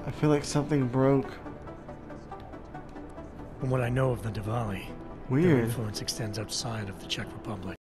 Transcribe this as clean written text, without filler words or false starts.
I feel like something broke. From what I know of the Diwali, their Weird. influence extends outside of the Czech Republic.